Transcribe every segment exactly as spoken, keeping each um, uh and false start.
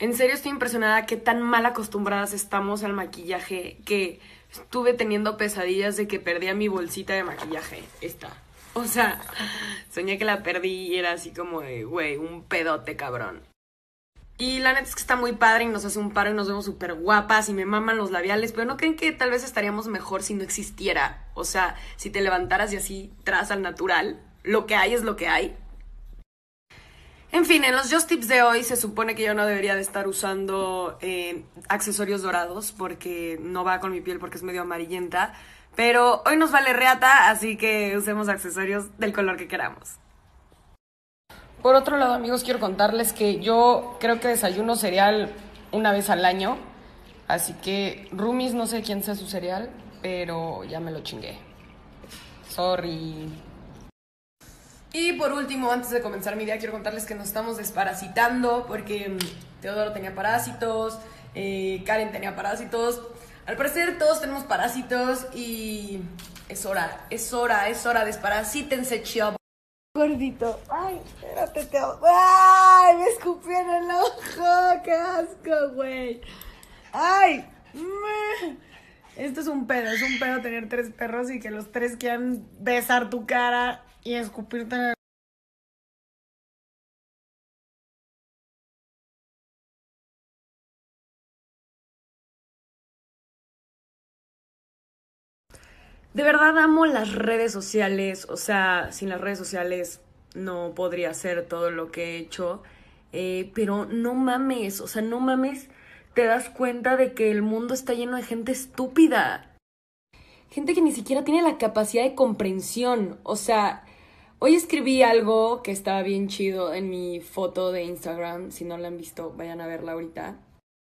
En serio estoy impresionada qué tan mal acostumbradas estamos al maquillaje que estuve teniendo pesadillas de que perdía mi bolsita de maquillaje. Esta. O sea, soñé que la perdí y era así como de, güey, un pedote cabrón. Y la neta es que está muy padre y nos hace un paro y nos vemos súper guapas y me maman los labiales, pero ¿no creen que tal vez estaríamos mejor si no existiera? O sea, si te levantaras y así tras al natural, lo que hay es lo que hay. En fin, en los Just Tips de hoy se supone que yo no debería de estar usando eh, accesorios dorados porque no va con mi piel porque es medio amarillenta, pero hoy nos vale reata, así que usemos accesorios del color que queramos. Por otro lado, amigos, quiero contarles que yo creo que desayuno cereal una vez al año. Así que, roomies, no sé quién sea su cereal, pero ya me lo chingué. Sorry. Y por último, antes de comenzar mi día, quiero contarles que nos estamos desparasitando porque Teodoro tenía parásitos, eh, Karen tenía parásitos. Al parecer todos tenemos parásitos y es hora, es hora, es hora, desparasítense, chavos. Gordito. Ay, espérate, te... ¡Ay! Me escupí en el ojo. ¡Qué asco, güey! ¡Ay! Esto es un pedo. Es un pedo tener tres perros y que los tres quieran besar tu cara y escupirte en el... De verdad amo las redes sociales. O sea, sin las redes sociales no podría hacer todo lo que he hecho. Eh, pero no mames, o sea, no mames, te das cuenta de que el mundo está lleno de gente estúpida. Gente que ni siquiera tiene la capacidad de comprensión. O sea, hoy escribí algo que estaba bien chido en mi foto de Instagram. Si no la han visto, vayan a verla ahorita.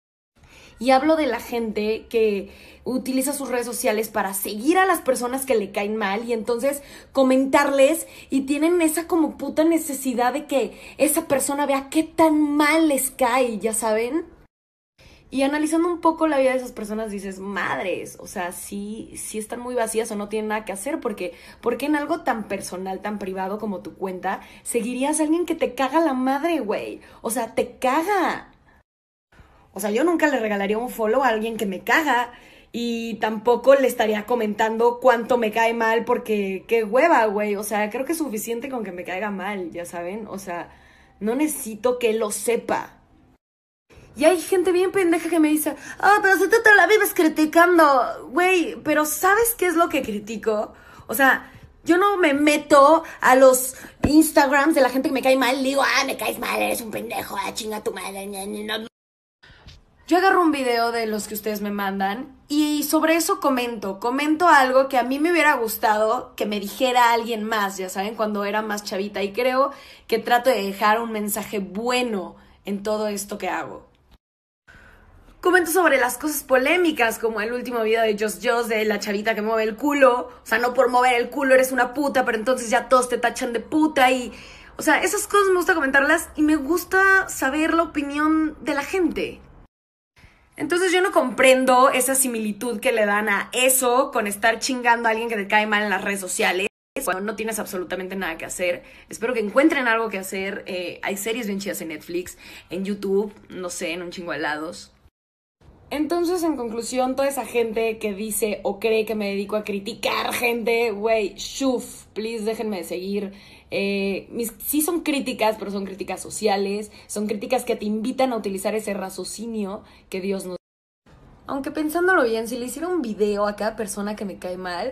Y hablo de la gente que utiliza sus redes sociales para seguir a las personas que le caen mal y entonces comentarles y tienen esa como puta necesidad de que esa persona vea qué tan mal les cae, ¿ya saben? Y analizando un poco la vida de esas personas dices, madres, o sea, sí, sí están muy vacías o no tienen nada que hacer porque, porque en algo tan personal, tan privado como tu cuenta, seguirías a alguien que te caga la madre, güey. O sea, te caga. O sea, yo nunca le regalaría un follow a alguien que me caga y tampoco le estaría comentando cuánto me cae mal porque qué hueva, güey. O sea, creo que es suficiente con que me caiga mal, ya saben. O sea, no necesito que él lo sepa. Y hay gente bien pendeja que me dice, ah, oh, pero si tú te la vives criticando, güey, pero ¿sabes qué es lo que critico? O sea, yo no me meto a los Instagrams de la gente que me cae mal y digo, ah, me caes mal, eres un pendejo, ah, chinga tu madre, no. Yo agarro un video de los que ustedes me mandan y sobre eso comento, comento algo que a mí me hubiera gustado que me dijera alguien más, ya saben, cuando era más chavita, y creo que trato de dejar un mensaje bueno en todo esto que hago. Comento sobre las cosas polémicas, como el último video de Just Just de la chavita que mueve el culo. O sea, no por mover el culo eres una puta, pero entonces ya todos te tachan de puta y... O sea, esas cosas me gusta comentarlas y me gusta saber la opinión de la gente. Entonces yo no comprendo esa similitud que le dan a eso con estar chingando a alguien que te cae mal en las redes sociales cuando no tienes absolutamente nada que hacer. Espero que encuentren algo que hacer. Eh, hay series bien chidas en Netflix, en YouTube, no sé, en un chingo de lados. Entonces, en conclusión, toda esa gente que dice o cree que me dedico a criticar gente, güey, shuf, please déjenme de seguir. Eh, mis, sí son críticas, pero son críticas sociales, son críticas que te invitan a utilizar ese raciocinio que Dios nos... Aunque pensándolo bien, si le hiciera un video a cada persona que me cae mal,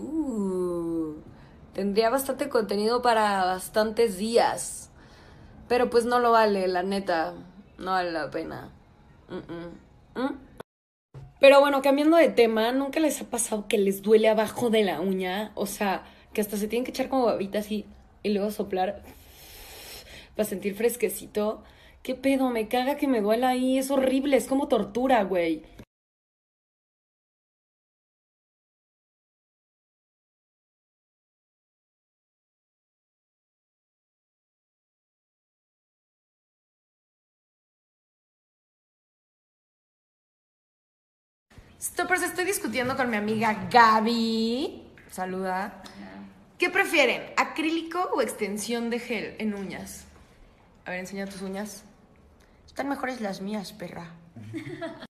uh, tendría bastante contenido para bastantes días. Pero pues no lo vale, la neta, no vale la pena. Uh-uh. ¿Mm? Pero bueno, cambiando de tema, ¿nunca les ha pasado que les duele abajo de la uña? O sea, que hasta se tienen que echar como babitas y, y luego soplar para sentir fresquecito. ¿Qué pedo? Me caga que me duela ahí, es horrible, es como tortura, güey. Stoppers, estoy discutiendo con mi amiga Gaby. Saluda. ¿Qué prefieren? ¿Acrílico o extensión de gel en uñas? A ver, enseña tus uñas. Están mejores las mías, perra.